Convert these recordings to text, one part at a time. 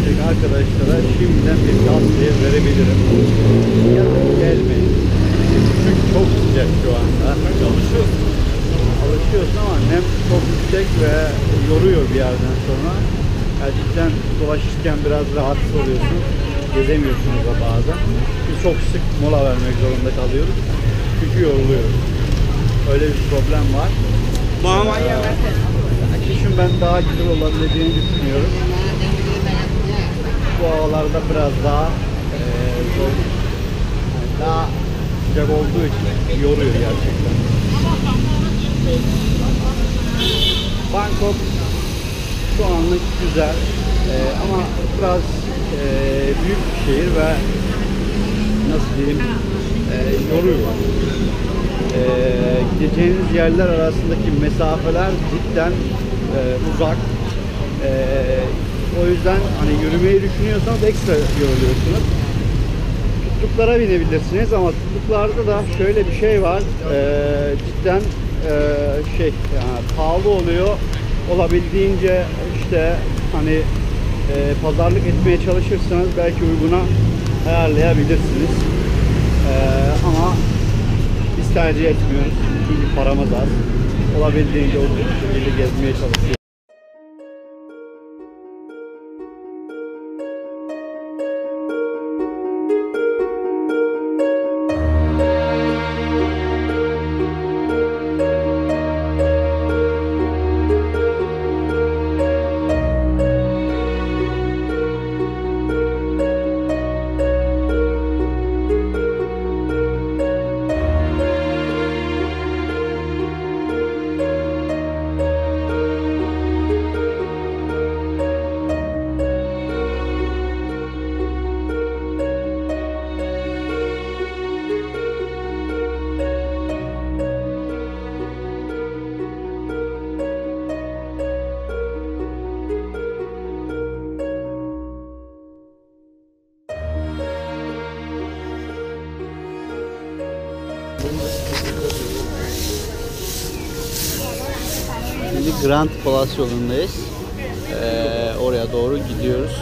gelecek arkadaşlara şimdiden bir tavsiye verebilirim. Yazın gelmeyin. Çünkü çok sıcak şu anda. Alışıyorsun ama nem çok yüksek ve yoruyor bir yerden sonra. Gerçekten dolaşırken biraz rahatsız oluyorsun. Gezemiyorsunuz da bazen. Biz çok sık mola vermek zorunda kalıyoruz. Çünkü yoruluyoruz. Öyle bir problem var. Kışın ben daha güzel olabileceğini düşünüyorum. Bu havalarda biraz daha zor. Yani daha sıcak olduğu için yoruyor gerçekten. Bangkok şu anlık güzel ama biraz büyük bir şehir ve nasıl diyeyim yoruyor. Gideceğiniz yerler arasındaki mesafeler cidden uzak. O yüzden hani yürümeyi düşünüyorsanız ekstra yoruluyorsunuz. Tuk-tuklara binebilirsiniz ama tuk-tuklarda da şöyle bir şey var. Cidden yani pahalı oluyor. Olabildiğince işte hani pazarlık etmeye çalışırsanız belki uyguna ayarlayabilirsiniz. Ama biz tercih etmiyoruz. Çünkü paramız az. Olabildiğince o şekilde gezmeye çalışıyoruz. Şimdi Grand Palace yolundayız. Oraya doğru gidiyoruz.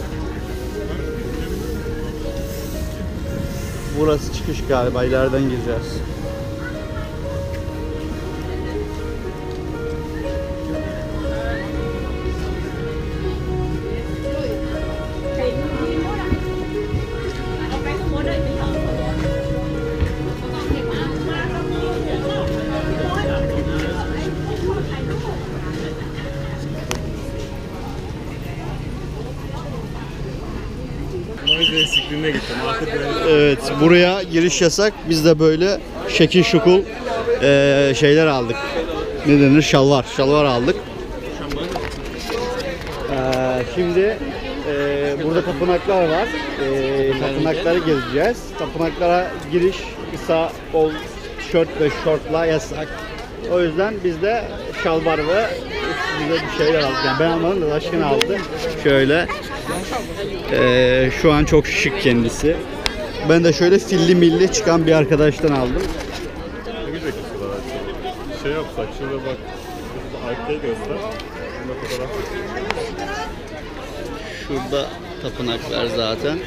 Burası çıkış galiba. İleriden gireceğiz. Evet, buraya giriş yasak. Biz de böyle şekil şukul şeyler aldık. Ne denir? Şalvar aldık. Şimdi burada tapınaklar var. Tapınakları gezeceğiz. Tapınaklara giriş kısa bol tişört ve şortla yasak. O yüzden biz de şalvar ve üstümüze bir şeyler aldık. Yani ben almadım da Taşkın aldı. Şöyle. Şu an çok şık kendisi. Ben de şöyle filli milli çıkan bir arkadaştan aldım. Ne güzel kızlar. Şey yapsak, şurada bak. Arkaya göster. Şurada tapınaklar zaten.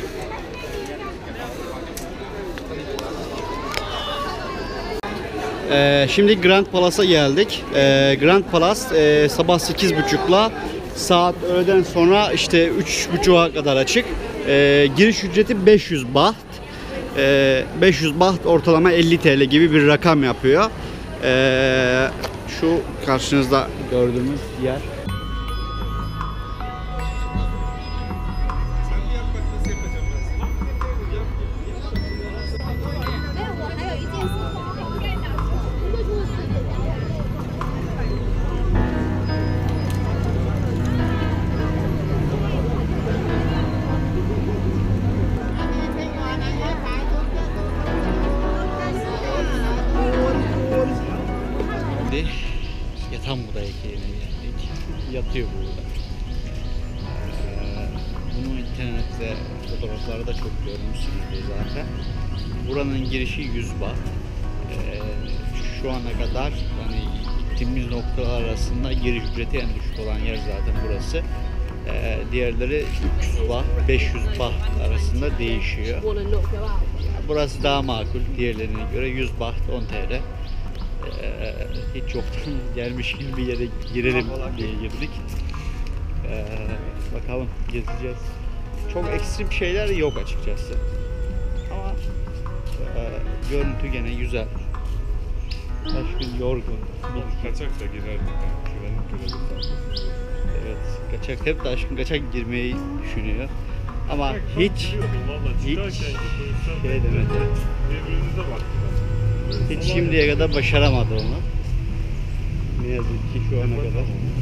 Şimdi Grand Palace'a geldik. Grand Palace sabah 8.30'la saat öğleden sonra işte 3.30'a kadar açık. Giriş ücreti 500 baht. 500 baht ortalama 50 TL gibi bir rakam yapıyor. Şu karşınızda gördüğünüz yer. Yatan Buda heykeline geldik. Yatıyor burada. Bunu internette fotoğraflarda çok görmüşsünüzdür zaten. Buranın girişi 100 baht. Şu ana kadar hani gittiğimiz noktalar arasında giriş ücreti en düşük olan yer zaten burası. Diğerleri 300 baht, 500 baht arasında değişiyor. Burası daha makul diğerlerine göre, 100 baht 10 TL. Hiç yoktan gelmiş gibi bir yere girelim diye girdik. Bakalım, gezeceğiz. Çok ekstrem şeyler yok açıkçası. Ama görüntü gene güzel. Taşkın yorgun. Kaçak da girerdik. Güvenlik görevi. Evet, kaçak, hep Taşkın kaçak girmeyi düşünüyor. Ama hiç şey demedi. Birbirinize baktılar. Hiç şimdiye kadar başaramadı onu. Ne yazık ki şu ana kadar.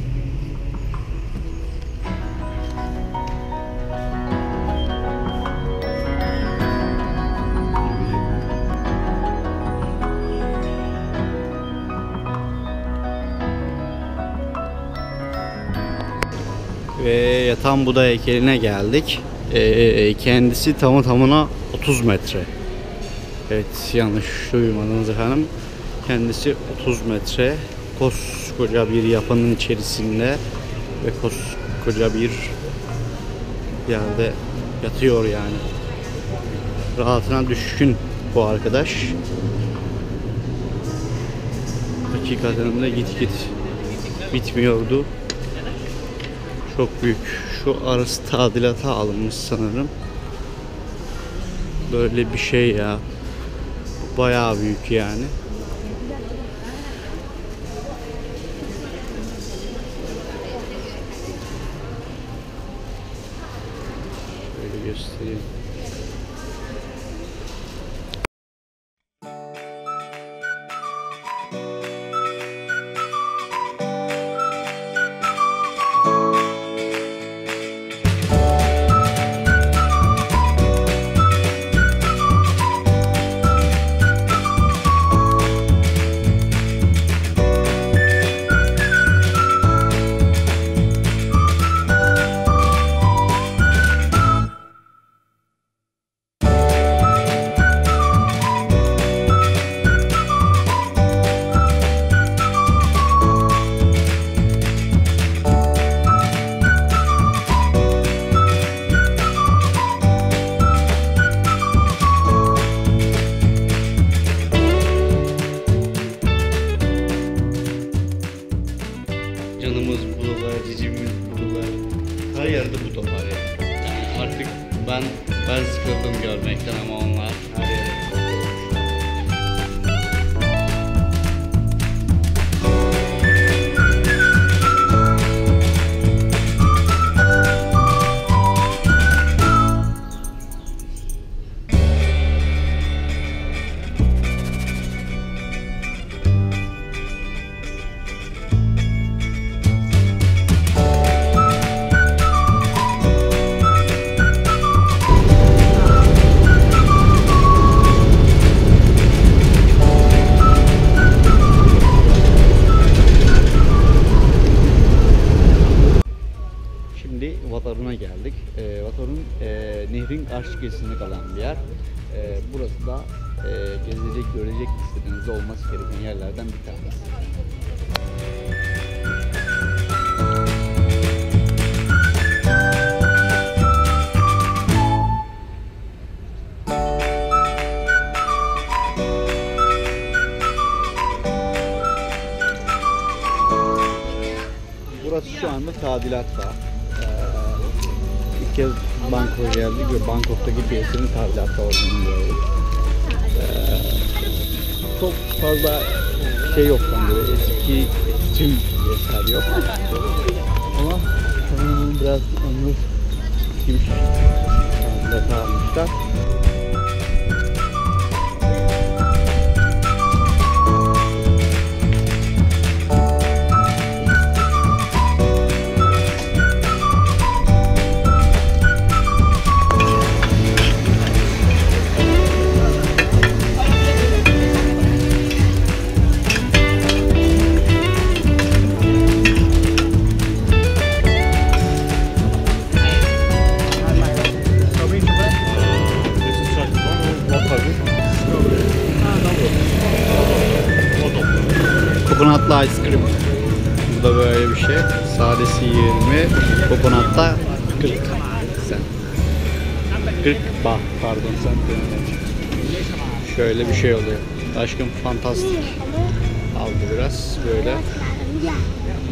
Ve Yatan Buda heykeline geldik. Kendisi tamı tamına 30 metre. Evet, yanlış duymadınız efendim. Kendisi 30 metre. Koskoca bir yapının içerisinde ve koskoca bir yerde yatıyor yani. Rahatına düşkün bu arkadaş. Hakikaten de git bitmiyordu. Çok büyük. Şu arası tadilata alınmış sanırım. Böyle bir şey ya. Bayağı büyük yani. Şöyle göstereyim. Canımız buralar, cicimiz buralar. Her yerde bu da var ya. Yani artık ben sıkıldım görmekten ama onlar her yerde. Vatoruna geldik. Vatorun nehrin karşı kıyısında kalan bir yer. Burası da gezilecek, görecek istediğinizde olması gereken yerlerden bir tanesi. Burası şu anda tadilatta. İlk kez Bangkok'a geldik ve Bangkok'taki piyasanın tadilatta olduğunu gördük. Çok fazla şey yok, böyle eski tüm eser yok. Ama sanırım biraz ömür gibi tadilata almışlar. Kokonatlı ice cream. Bu da böyle bir şey. Sadesi 20, kokonatta 40 sen. 40 bah pardon sen. Şöyle bir şey oluyor. Aşkım fantastik. Aldı biraz böyle.